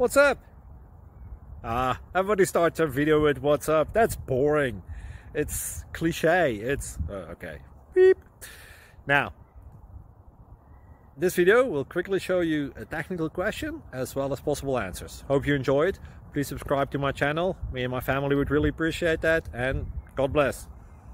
What's up? Everybody starts a video with what's up. That's boring. It's cliche. It's okay. Beep. Now, this video will quickly show you a technical question as well as possible answers. Hope you enjoy it. Please subscribe to my channel. Me and my family would really appreciate that, and God bless.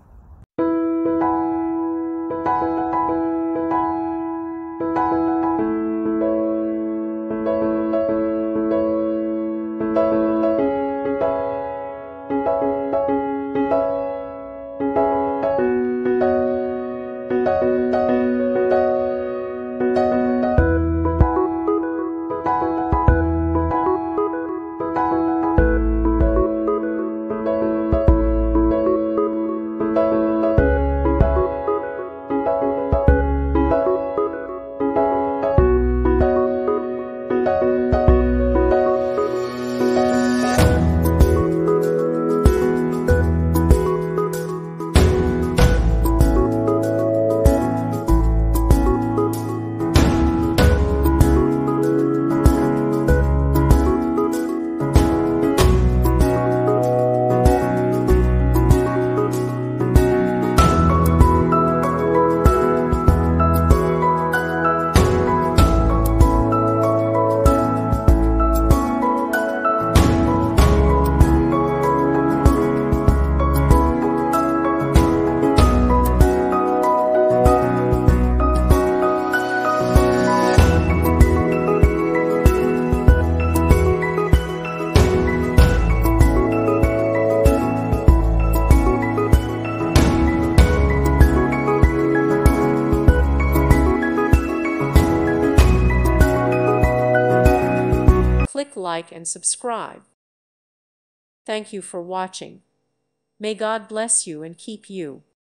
Click like and subscribe. Thank you for watching. May God bless you and keep you.